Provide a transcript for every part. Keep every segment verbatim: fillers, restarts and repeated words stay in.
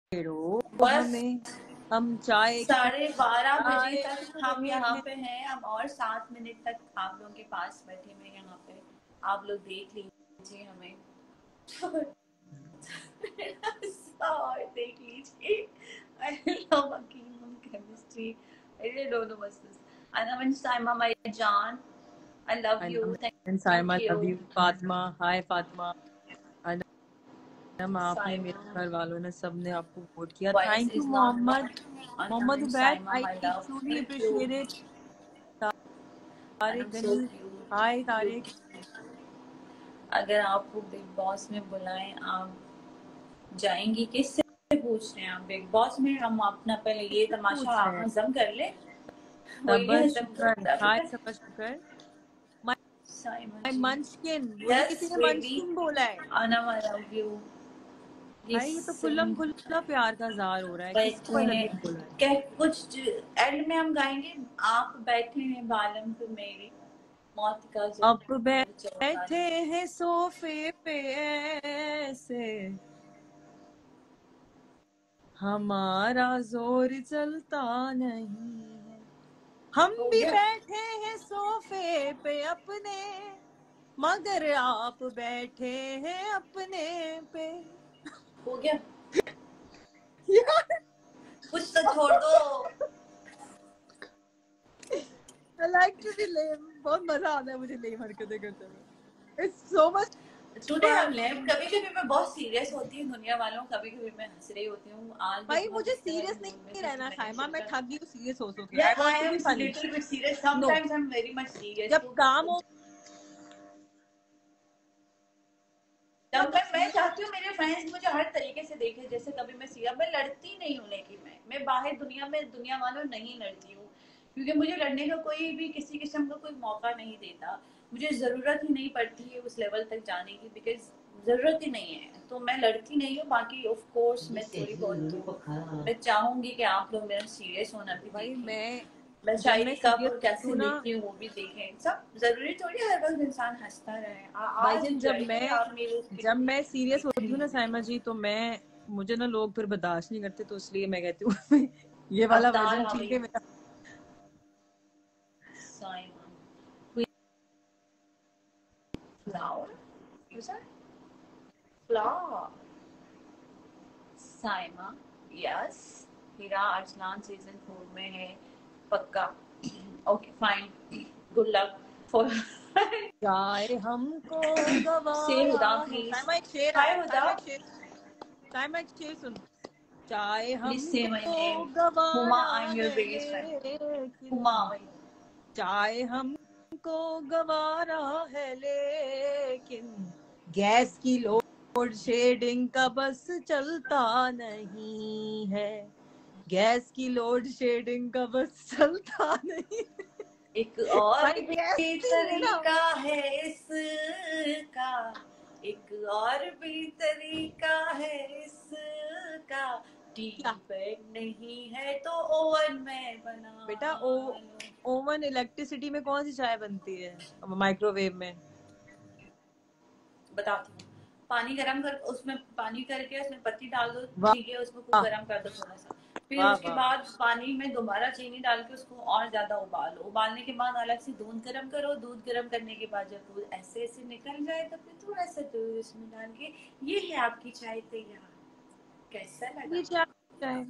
रो बस हमें, हम चाय की साढ़े बारह बजे चाय तक हो हम यहाँ हमें। पे हैं, हम और सात मिनट तक आप लोगों के पास बैठे हुए यहाँ पे, आप लोग देख लीजिए हमें और देख लीजिए। I love Akeem chemistry. I really don't know what's this. Anam Saima, my John, I love you. And Thank Saima, love you. you. Fatma, hi Fatma. आपने, मेरे Saima, घर वालों ने, सबने आपको वोट किया। voice thank you is not Mohammad Anam Mohammad and Ubaid, Saima, I my love. Truly Thank you. Appreciate it. And Tariq I'm so Ghani, cute. Hi Cute. Tariq. अगर आपको बिग बॉस में बुलाएं, आप जाएंगी? किससे पूछ रहे हैं आप? बिग बॉस में हम अपना पहले ये तमाशा पूछ रहे हैं। हजम कर ले, वो ये सबर हजम शुक्र, करता है हाय फिर। सबर शुक्र। साइमा माय जी, मंचकिन, मुझे यस किसी ने बेबी, मंचकिन बोला है। Anam I love you. भाई ये तो खुल्लम खुल्ला प्यार का जार हो रहा है, किसको बैठे अलग हैं, ही बोला है। क्या कुछ एंड में हम गाएंगे, आप बैठे हैं बालम पे मेरी, मौत का अब जोर चलता बैठे नहीं। हैं सोफे पे ऐसे, हमारा जोर चलता नहीं है। हम हो भी गया, बैठे हैं सोफे पे अपने, मगर आप बैठे हैं अपने पे। हो गया, यार कुछ तो छोड़ दो। I like to be lame. बहुत मजा आता है मुझे लेम हरकतें करते हुए। It's so much today fun. हमने कभी कभी मैं बहुत सीरियस होती हूँ दुनिया वालों, कभी कभी मैं हंस रही होती हूँ। आज भी भाई बहुत मुझे इस तरह सीरियस के मूड में नहीं थी कि रहना मैंने साइमा, मैं सोचा, थक गई हूँ सीरियस हो सो के। yeah I want I to am be funny. little bit serious, No, sometimes I'm very much serious. जब काम हो जब मैं मैं चाहती हूँ मेरे फ्रेंड्स मुझे हर तरीके से देखे, जैसे कभी मैं सीरियस, मैं लड़ती नहीं हूँ, लेकिन मैं मैं बाहर दुनिया में दुनिया वालों नहीं लड़ती हूँ, क्योंकि मुझे लड़ने का कोई भी किसी किस्म का कोई मौका नहीं देता, मुझे ज़रूरत ही नहीं पड़ती है उस लेवल तक जाने की, बिकॉज ज़रूरत ही नहीं है, तो मैं लड़ती नहीं हूँ। बाकी ऑफ कोर्स मैं थोड़ी बहुत मैं चाहूंगी कि आप लोग मेरा सीरियस होना भी भाई देखें, मैं मैं जब मैं शायरी कब सीरियस और कैसे हूँ ना लिखती हूँ वो भी देखें। सब जरूरी थोड़ी हर वक्त इंसान हंसता रहे। आज भाईजान, जब एंजॉय करें मैं आप मेरी जब मैं सीरियस होती हूँ ना स्किन। साइमा जी, तो मैं मुझे ना लोग फिर बर्दाश्त नहीं करते, तो इसलिए मैं कहती हूँ ये वाला अवतार वर्जन आ ठीक गई है मेरा। Simon flower, you sir flower Saima, yes Heera Arsalan season four में है पक्का। Okay fine, good luck for चाहे हमको से गवारा हुदा है, प्लीज, साइमा एक शेर हाय आया, हुदा साइमा एक शेर, साइमा एक शेर सुन। चाहे प्लीज से माय हमको नेम, हुमा गवारा आई एम योर है बिगेस्ट फैन, हुमा लेकिन, भाई। चाहे हमको गवारा है लेकिन, गैस की लोड शेडिंग का बस चलता नहीं है, गैस की लोड शेडिंग का बस चलता नहीं। एक और भाई भी गैस नहीं है ना। तरीका है इसका, एक और भी तरीका है इसका, टी क्या बैग नहीं है तो ओवन में बना बेटा, ओ लो। ओवन इलेक्ट्रिसिटी में कौन सी चाय बनती है, माइक्रोवेव में। बताती हूँ, पानी गरम कर, उसमें पानी करके उसमें पत्ती डाल दो, वाह ठीक है, उसको खूब गरम कर दो थोड़ा सा, फिर वाह उसके वाह। बाद पानी में दोबारा चीनी डाल के उसको और ज्यादा उबालो, उबालने के बाद अलग से दूध गरम करो, दूध गरम करने के बाद जब दूध ऐसे ऐसे निकल जाए तो फिर थोड़ा सा दूध उसमें डाल के, ये है आपकी चाय तैयार। कैसा ये लगा? चाय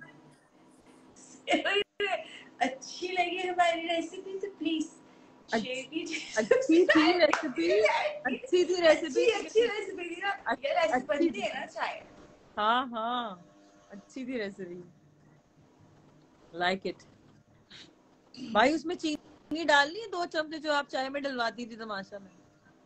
अच्छी लगी हमारी रेसिपी तो प्लीज शेयर अच्छी कीजिए। अच्छी थी रेसिपी, अच्छी थी रेसिपी अच्छी अच्छी लेकिन रेसिपी थी ना, अच्छ- यार ऐसे अच्छी बनती थी। है ना चाय। हाँ हाँ, अच्छी थी रेसिपी, लाइक इट। भाई उसमें चीनी डालनी है दो चम्मच, जो आप चाय में डलवाती थी तमाशा में।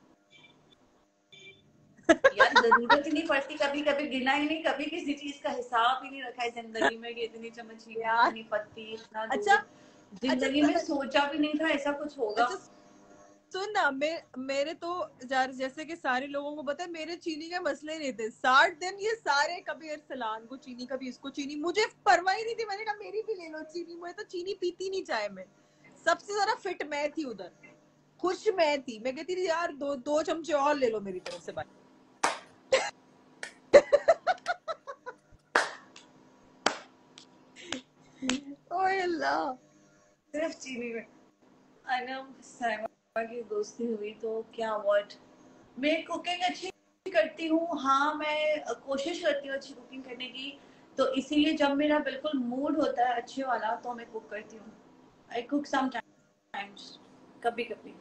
यार जरूरत ही नहीं पड़ती, कभी कभी गिना ही नहीं, कभी किसी चीज का हिसाब ही नहीं रखा है जिंदगी में कि इतनी चम्मच चीनी, यार इतनी पत्ती, इतना अच्छा दूध, अच्छा जिंदगी में सोचा भी नहीं था ऐसा कुछ होगा। अच्छा सुन ना, मे, मेरे तो जैसे कि सारे लोगों को पता है मेरे चीनी के मसले नहीं थे साठ दिन, ये सारे कभी अरसलान को चीनी, कभी इसको चीनी, मुझे परवाह ही नहीं थी। मैंने कहा मेरी भी ले लो चीनी, मुझे तो चीनी पीती नहीं चाय में। सबसे ज्यादा फिट मैं थी उधर, खुश मैं थी, मैं कहती थी यार दो दो चमचे और ले लो मेरी तरफ से भाई। ओए अल्लाह। सिर्फ चीनी में। अनम साइमा की दोस्ती हुई तो क्या व्हाट। मैं कुकिंग अच्छी करती हूँ, हाँ मैं कोशिश करती हूँ अच्छी कुकिंग करने की, तो इसीलिए जब मेरा बिल्कुल मूड होता है अच्छे वाला तो मैं कुक करती हूँ। आई कुक समटाइम्स, कभी कभी।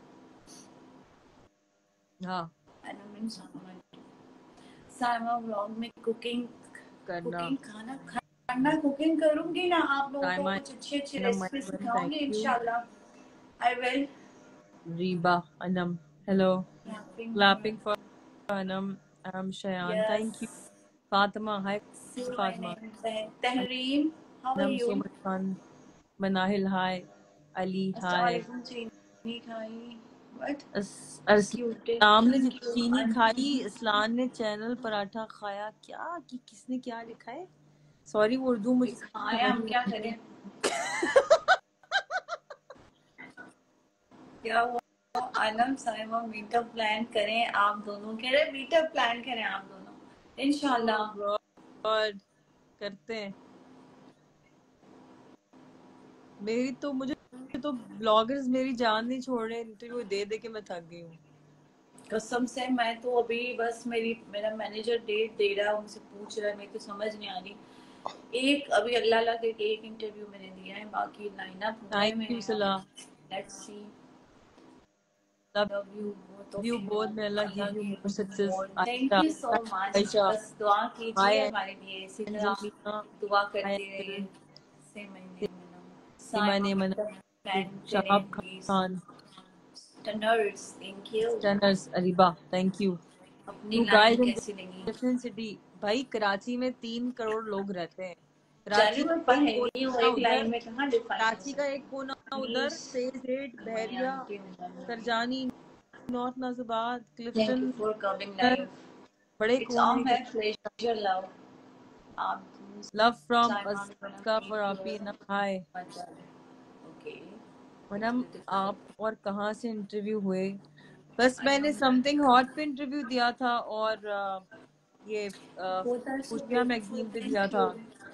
हाँ अनम साइमा साइमा व्लॉग में कुकिंग करना। कुकिंग खाना खाना कुकिंग करूंगी ना, आप लोगों को साइमा कुछ अच्छी अच्छी अनम रेसिपी अनम थैंक सिखाऊंगी यू। इंशाल्लाह। I will. Reeba Anam hello. Clapping for Anam. I'm Shayan. Yes. Thank you. Fatima. Hi, See my Fatima. name. Tahreem, how are Anam, you? so much fun. Manahil, hi. Ali, hi. अस्सलामुअलैकुम चीनी खाई। What? Us, us, Cute. नाम ने Thank you. चीनी And खाई, इस्लान ने channel paratha खाया। क्या कि किसने क्या लिखा है? सॉरी वो उर्दू मुझे खाया, समझ हम नहीं क्या आती करें? है। क्या हुआ? आलम साइमा मीटअप प्लान करें आप दोनों, कह रहे मीटअप प्लान करें आप दोनों इंशाल्लाह। Oh God, करते हैं। मेरी तो मुझे तो ब्लॉगर्स मेरी जान नहीं छोड़ रहे, इंटरव्यू दे दे के मैं थक गई हूँ। कसम से मैं तो अभी बस मेरी मेरा मैनेजर डेट दे रहा है, उनसे पूछ रहा है, मेरे को समझ नहीं आ रही। एक अभी अल्लाह अल्लाह करके एक इंटरव्यू मैंने दिया है, बाकी लाइनअप हुए थैंक में यू है। सलाह। Let's see. Love love you तो you both, may Allah Allah give you की more success. Thank Ayesha, you so much. Ayesha, बस दुआ हाय कीजिए हमारे लिए, इसी तरह अंजुमीना, दुआ हाय करते रहिए। अंजुल, से महीने में सीमा साइमा नेमन, मीटअप प्लान शहाब करें please. Khan, stunners thank you. Stunners, Areeba, thank you. अपनी यू गाइस लाइन इन कैसी लगी? Different city. भाई कराची में तीन करोड़ लोग रहते हैं। कराची जाने का में एक पहेली हूँ, कोना एक उधर, लाइन में कहाँ डिफाइन हो कराची का एक सकती। कोना उधर, please phase eight, my Bahria, aunty. Surjani, north Nazimabad, thank you Clifton, for coming नर, लाइव। बड़े इट्स ऑल कोने। My pleasure love. आप लव फ्रॉम साइमा भी बना अस्का फॉर कीप आपी योर नम, हाय। ओके। मैडम आप और कहाँ से इंटरव्यू हुए? बस आई मैंने नो समथिंग हॉट पे इंटरव्यू दिया था, और अ, ये both are so खुशियां beautiful, मैगजीन पे दिया thank था। you.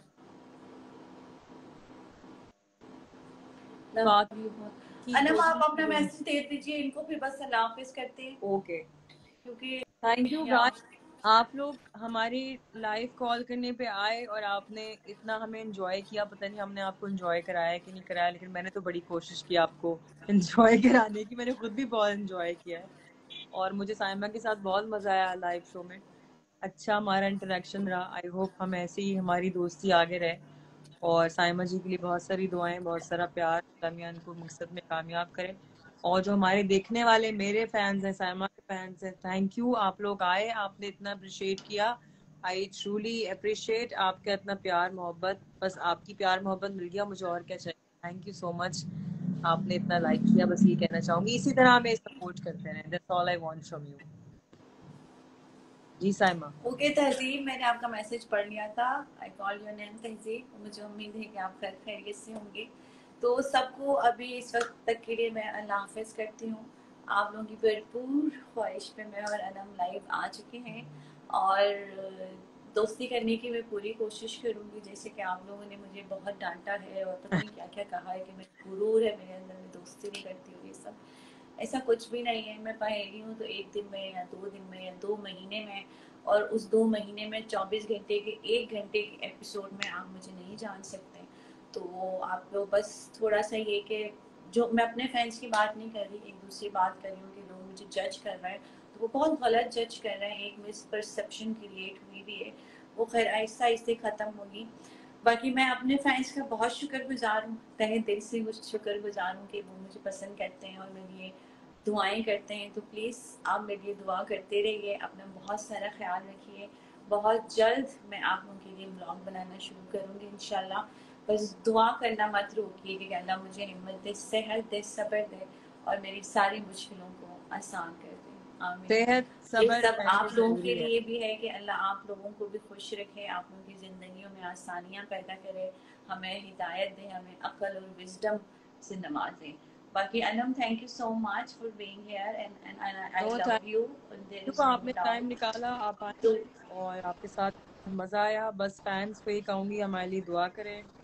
लव बाकी यू बहुत। अनम आप अपना कोशिश। मैसेज दे दीजिए इनको, फिर बस अल्लाह हाफिज करते हैं ओके, क्योंकि थैंक यू या गाइस। आप लोग हमारी लाइव कॉल करने पे आए और आपने इतना हमें एंजॉय किया। पता नहीं हमने आपको एंजॉय कराया कि नहीं कराया, लेकिन मैंने तो बड़ी कोशिश की आपको एंजॉय कराने की। मैंने खुद भी बहुत एंजॉय किया है, और मुझे साइमा के साथ बहुत मजा आया लाइव शो में। अच्छा हमारा इंटरेक्शन रहा। आई होप हम ऐसे ही हमारी दोस्ती आगे रहे, और साइमा जी के लिए बहुत सारी दुआएं, बहुत सारा प्यार, अल्लाह को मकसद में कामयाब करें। और जो हमारे देखने वाले मेरे फैंस हैं, साइमा के फैंस हैं, थैंक यू। आप लोग आए, आपने इतना अप्रिशिएट किया। आई ट्रूली अप्रिशिएट आपका इतना प्यार मोहब्बत। बस आपकी प्यार मोहब्बत मिल गया, मुझे और क्या चाहिए। थैंक यू सो मच, आपने इतना लाइक किया। बस ये कहना चाहूंगी, इसी तरह हमें सपोर्ट करते रहें। That's all I want from you. जी साइमा। ओके तहजीब, मैंने आपका मैसेज पढ़ लिया था। आई कॉल योर नेम तहजीब, मुझे उम्मीद है कि आप खैर खैरियत से होंगे। तो सबको अभी इस वक्त तक के लिए मैं अल्लाह हाफिज करती हूँ। आप लोगों की भरपूर ख्वाहिश पे मैं और अनम लाइव आ चुके हैं, और दोस्ती करने की मैं पूरी कोशिश करूँगी। जैसे कि आप लोगों ने मुझे बहुत डांटा है और पता नहीं क्या क्या कहा है कि मैं गुरूर है मेरे अंदर, मैं दोस्ती नहीं करती हूँ, ये सब ऐसा कुछ भी नहीं है। मैं पहेली हूँ तो एक दिन में या दो दिन में या दो महीने में, और उस दो महीने में चौबीस घंटे के एक घंटे के एपिसोड में आप मुझे नहीं जान सकते। तो आप लोग बस थोड़ा सा ये कि जो मैं अपने फैंस की बात नहीं कर रही, एक दूसरी बात कर रही हूँ कि लोग मुझे जज कर रहे हैं, तो वो बहुत गलत जज कर रहे हैं। एक मिसपरसेप्शन क्रिएट हुई भी है, वो खैर आहिस्ता आहिस्ता ख़त्म होगी। बाकी मैं अपने फैंस का बहुत शुक्रगुजार हूँ, तहे दिल से शुक्रगुजार हूँ कि वो मुझे पसंद करते हैं और मेरे लिए दुआएं करते हैं। तो प्लीज़ आप मेरे लिए दुआ करते रहिए, अपना बहुत सारा ख्याल रखिए। बहुत जल्द मैं आप लोगों के लिए ब्लॉग बनाना शुरू करूँगी इंशाल्लाह। बस दुआ करना मत रोकिए कि अल्लाह मुझे हिम्मत दे, सेहत दे, सब्र दे और मेरी सारी मुश्किलों को आसान कर दे। आमीन। सेहत ये सब्र सब पहले आप लोगों के जरूरी है। लिए भी है कि अल्लाह आप लोगों को भी खुश रखे, आप लोगों की ज़िंदगियों में आसानियाँ पैदा करे, हमें हिदायत दे, हमें अक्ल और विजडम से नवाजे। बाकी Anam, thank you so much for being here and and I know love you, there is thank no आपने टाइम डाउट। निकाला, आप आए तो और आपके साथ मजा आया। बस फैंस को ही कहूंगी हमारे लिए दुआ करें,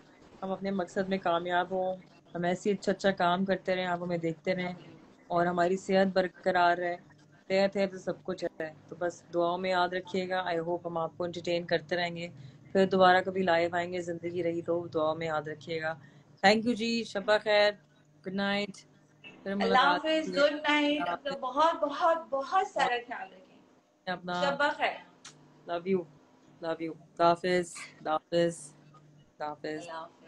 हम अपने मकसद में कामयाब हों, हम ऐसी अच्छा अच्छा काम करते रहें, आप हमें देखते रहें और हमारी सेहत बरकरार रहे। सेहत है तो सब कुछ है। तो बस दुआओं में याद रखिएगा। आई होप हम आपको एंटरटेन करते रहेंगे। फिर दोबारा कभी लाइव आएंगे, ज़िंदगी रही तो दुआओं में याद रखिएगा। थैंक यू जी, शब्बा खैर, गुड नाइट, फिर अल्लाह मुलाकात हाफिज, होती है। गुड नाइट, अपना बहुत बहुत बहुत आप सारा ख्याल रखें। अपना, शब्बा खैर। लव यू, लव यू, हाफिज, हाफिज, हाफिज। अल्लाह हाफिज।